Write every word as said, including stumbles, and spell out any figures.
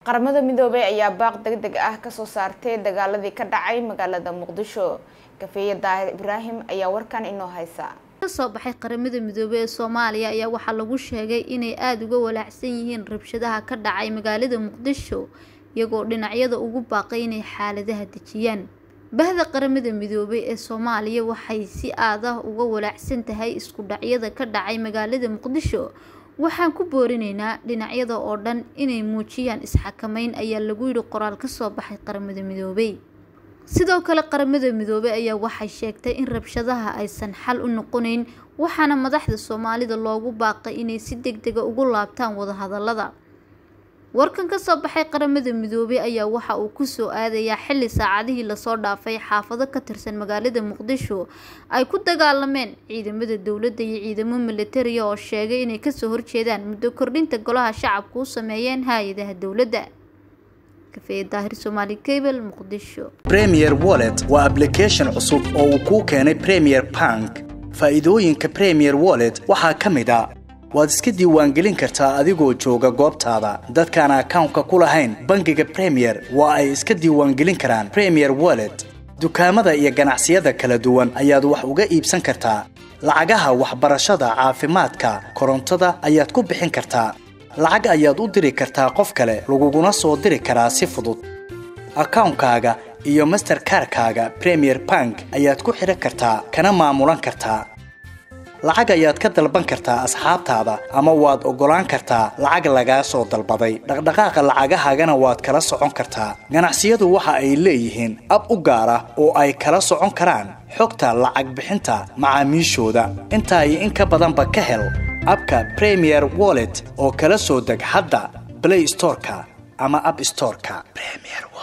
qaramada midoobay ayaa baaq degdeg ah ka soo saartay dagaaladii ka dhacay magaalada Muqdisho. Kafeeye Daahir Ibraahim ayaa warkan inoo haysa. soo baxay qaramada midoobay ee Soomaaliya ayaa waxa lagu sheegay inay aad uga walaacsan yihiin rabshadaha ka dhacay magaalada Muqdisho iyagoo dhinacyada ugu baaqay inay xaaladaha dejiyaan. bahda qaramada midoobay ee Soomaaliya waxay si aad ah uga walaacsan tahay isku dhacyada ka dhacay magaalada Muqdisho. waxaan ku boorinaynaa dhinacyada oo dhan inay muujiyaan isxakameyn ayaa lagu yiri qoraal ka soo baxay qaramada midoobay. sidoo kale qaramada midoobay ayaa waxay sheegtay in rabshadaha aysan xal u noqonayn waxaana madaxda Soomaalida loogu baaqay inay si degdeg ah ugu laabtaan wada hadallada. warkan ka soo baxay qaramada midoobay ayaa waxa uu ku soo aadayaa xilli saacadihii la soo dhaafay xaafado ka tirsan magaalada Muqdisho ay ku dagaalameen ciidamada dawladda iyo ciidamo militari oo sheegay inay ka soo horjeedaan muddo kordhinta golaha shacabku u sameeyeen hay'adaha dawladda. Kafeeye Daahir Somali Cable Muqdisho. Premier Wallet waa application cusub oo uu ku keenay Premier Bank. faa'iidooyinka Premier Wallet waxaa ka mid ah waad iska diiwaangelin kartaa adigoo jooga goobtaada. dadkaan account-ka ku lahayn bangiga Premier waa ay iska diiwaangelin karaan Premier Wallet. dukaamada iyo ganacsiyada kala duwan ayaad wax uga iibsan kartaa. lacagaha waxbarashada, caafimaadka, korontada ayaad ku bixin kartaa. lacag ayaad u diri kartaa qof kale, laguguna soo diri karaa si fudud. account-kaaga iyo Mastercard-kaaga Premier Bank ayaad ku xiran kartaa kana maamulan kartaa. lacag ayaad ka dalban kartaa asxaabtaada ama waad ogolaan kartaa lacag laga soo dalbaday. dhaqdhaqaaqa lacagahaagana waad kala socon kartaa. ganacsiyadu waxa ay leeyihiin ab u gaar ah oo ay kala socon karaan xogta lacag bixinta macaamiishooda. inta ay in ka badanba ka hel abka Premier Wallet oo kala soo deg hadda Play Store-ka ama App Store-ka. Premier